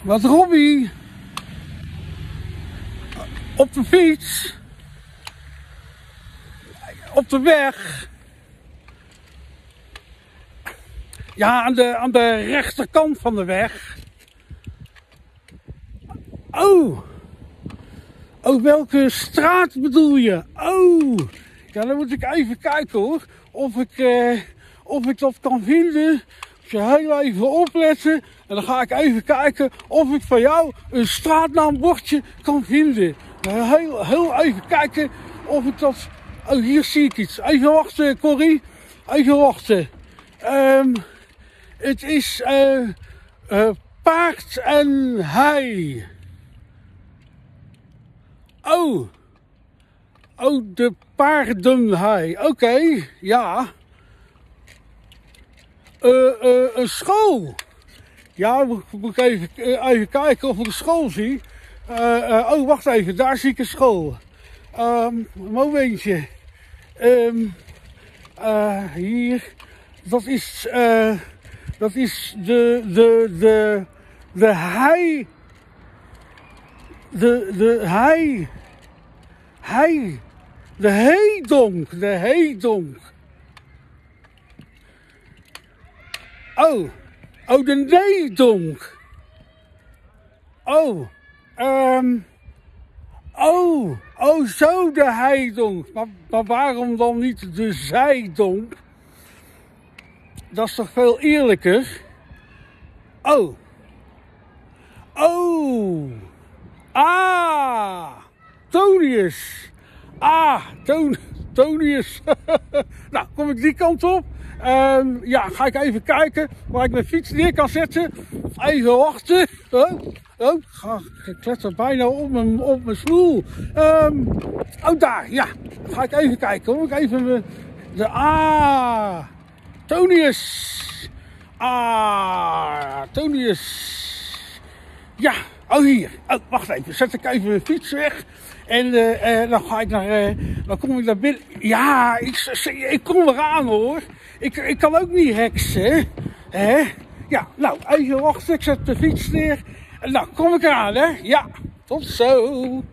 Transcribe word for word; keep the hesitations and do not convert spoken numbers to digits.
Wat Robbie. Op de fiets. Op de weg. Ja, aan de, aan de rechterkant van de weg. Oh. Oh, welke straat bedoel je? Oh. Ja, dan moet ik even kijken hoor. Of ik, eh, of ik dat kan vinden. Ik ga heel even opletten. En dan ga ik even kijken of ik van jou een straatnaambordje kan vinden. Heel, heel even kijken of ik dat... Oh, hier zie ik iets. Even wachten, Corrie. Even wachten. Um, het is uh, uh, paard en hei. Oh. Oh, de paardenhei. Oké, okay, ja. Uh, uh, een school. Ja, moet, moet ik even, uh, even kijken of ik een school zie. Uh, uh, oh, wacht even. Daar zie ik een school. Um, een momentje. Um, uh, hier. Dat is, uh, dat is de, de, de, de hei. De, de hei. Hei. De heidonk. De heidonk. Oh. Oh, de needonk. Oh. Um, oh. Oh, zo de heidonk. Maar, maar waarom dan niet de zijdonk? Dat is toch veel eerlijker? Oh. Oh. Ah. Tonius. Ah, Ton Tonius. Nou, kom ik die kant op. Um, ja, ga ik even kijken waar ik mijn fiets neer kan zetten. Even wachten. Oh, oh ik kletter bijna op mijn, op mijn stoel. Um, oh, daar, ja. Ga ik even kijken hoor. Ik even mijn... De, ah, Tonius. Ah, Tonius. Ja, oh hier. Oh, wacht even. Zet ik even mijn fiets weg. En uh, uh, dan ga ik naar, uh, dan kom ik naar binnen. Ja, ik, ik kom eraan hoor. Ik, ik kan ook niet heksen. Hè? Ja, nou, even wachten. Ik zet de fiets neer. En nou, kom ik eraan hè. Ja, tot zo.